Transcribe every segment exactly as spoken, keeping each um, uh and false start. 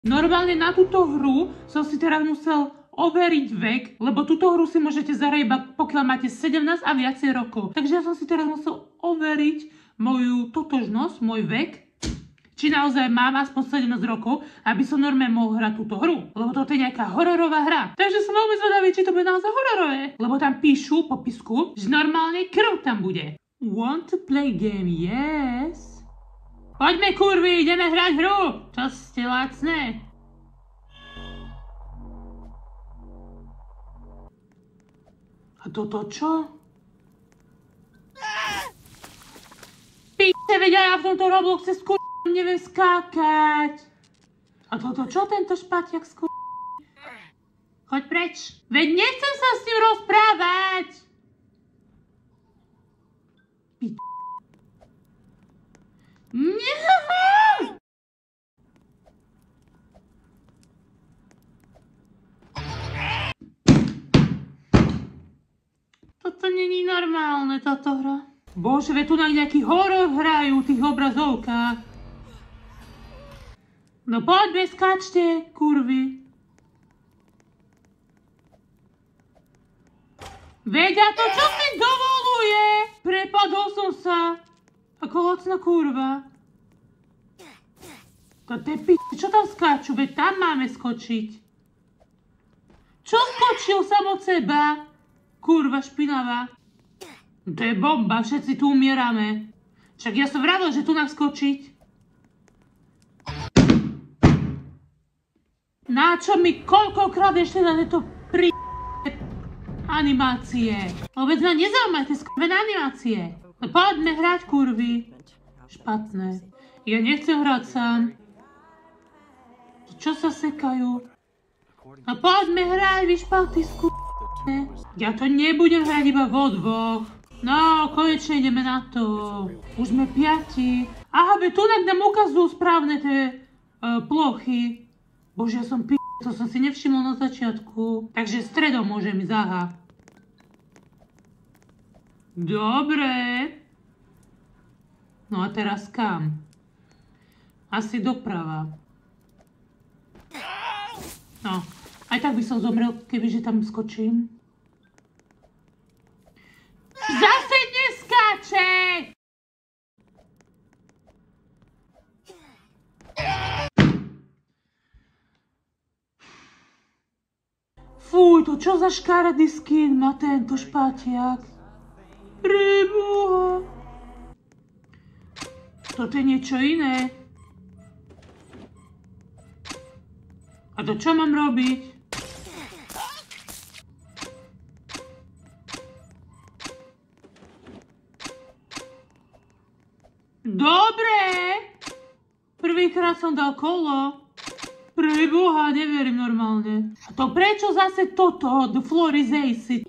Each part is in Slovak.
Normálne na túto hru som si teraz musel overiť vek, lebo túto hru si môžete zahrať iba pokiaľ máte sedemnásť a viacej rokov. Takže ja som si teraz musel overiť moju totožnosť, môj vek, či naozaj mám aspoň sedemnásť rokov, aby som normálne mohol hrať túto hru. Lebo toto je nejaká hororová hra. Takže som veľmi zvedavý, či to bude naozaj hororové. Lebo tam píšu po popisku, že normálne krv tam bude. Want to play game? Yes. Poďme kurvy, ideme hrať hru! Čo ste lacné? A toto čo? P***e, veď ja v tomto Robloxe skôr neviem skákať. A toto čo tento špatiak skôr? Choď preč. Veď nechcem sa s ním rozprávať. P***. Nie! Toto není normálne, táto hra. Bože, veď tu na nejaký horor hrajú v tých obrazovkách. No poďme, skáčte, kurvy. Veď a to čo si dovoluje? Prepadol som sa. Ako lacná kurva. To je p***, čo tam skáču? Veď tam máme skočiť. Čo skočil sam od seba? Kurva špinavá. To je bomba, všetci tu umierame. Však ja som vravil, že tu nám skočiť. Na čo mi koľkokrát ešte na tieto pri... animácie? Vôbec ma nezaujímajú tie skvělé animácie. No poďme hrať, kurvy. Špatné. Ja nechcem hrať sám. Čo sa sekajú? No poďme hrať, vy špaty skúšne. Ja to nebudem hrať iba vo dvoch. No, konečne ideme na to. Už sme piati. Aha, veď tu nám ukazujú správne tie uh, plochy. Bože, ja som p***, to som si nevšimol na začiatku. Takže stredom môžem ísť, aha. Dobre. No a teraz kam? Asi doprava. No, aj tak by som zomrel, kebyže tam skočím. Zase neskáče! Fuj, to čo za škaredý skin má tento špatiak? Preboha. Toto je niečo iné. A to čo mám robiť? Dobre. Prvýkrát som dal kolo. Preboha, neverím normálne. A to prečo zase toto? The floor is acid.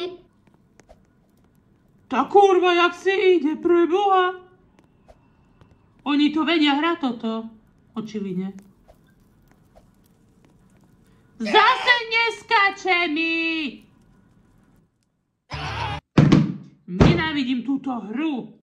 Tá kurva, jak si ide, preboha. Oni to vedia hrať toto. Očividne. Zase neskáče mi! Nenávidím túto hru.